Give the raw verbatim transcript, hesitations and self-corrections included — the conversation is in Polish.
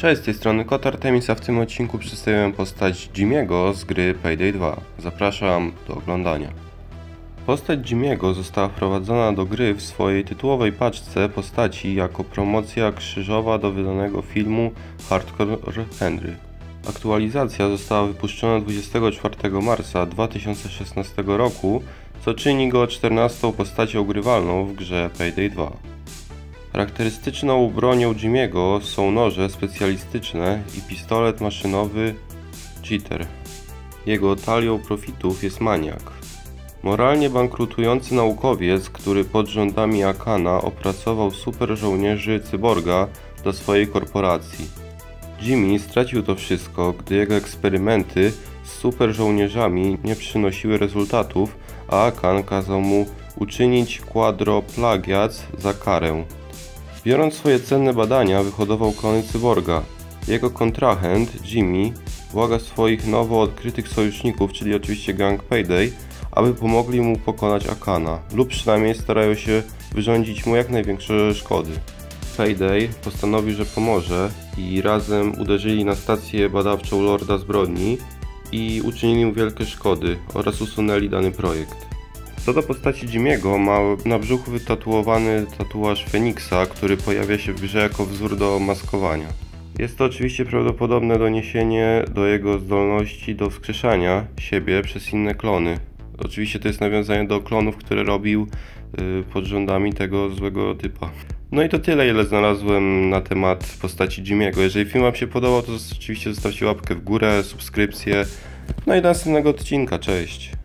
Cześć, z tej strony Kot Artemis, a w tym odcinku przedstawiam postać Jimmy'ego z gry Payday dwa. Zapraszam do oglądania. Postać Jimmy'ego została wprowadzona do gry w swojej tytułowej paczce postaci jako promocja krzyżowa do wydanego filmu Hardcore Henry. Aktualizacja została wypuszczona dwudziestego czwartego marca dwa tysiące szesnastego roku, co czyni go czternastą postacią grywalną w grze Payday dwa. Charakterystyczną bronią Jimmy'ego są noże specjalistyczne i pistolet maszynowy Cheater. Jego talią profitów jest maniak. Moralnie bankrutujący naukowiec, który pod rządami Akana opracował super żołnierzy cyborga dla swojej korporacji. Jimmy stracił to wszystko, gdy jego eksperymenty z super żołnierzami nie przynosiły rezultatów, a Akan kazał mu uczynić quadroplagiat za karę. Biorąc swoje cenne badania, wyhodował klony cyborga. Jego kontrahent, Jimmy, błaga swoich nowo odkrytych sojuszników, czyli oczywiście gang Payday, aby pomogli mu pokonać Akana, lub przynajmniej starają się wyrządzić mu jak największe szkody. Payday postanowił, że pomoże i razem uderzyli na stację badawczą Lorda Zbrodni i uczynili mu wielkie szkody oraz usunęli dany projekt. Co do postaci Jimmy'ego, ma na brzuchu wytatuowany tatuaż Feniksa, który pojawia się w grze jako wzór do maskowania. Jest to oczywiście prawdopodobne doniesienie do jego zdolności do wskrzeszania siebie przez inne klony. Oczywiście to jest nawiązanie do klonów, które robił yy, pod rządami tego złego typa. No i to tyle, ile znalazłem na temat postaci Jimmy'ego. Jeżeli film wam się podobał, to oczywiście zostawcie łapkę w górę, subskrypcję. No i do następnego odcinka, cześć!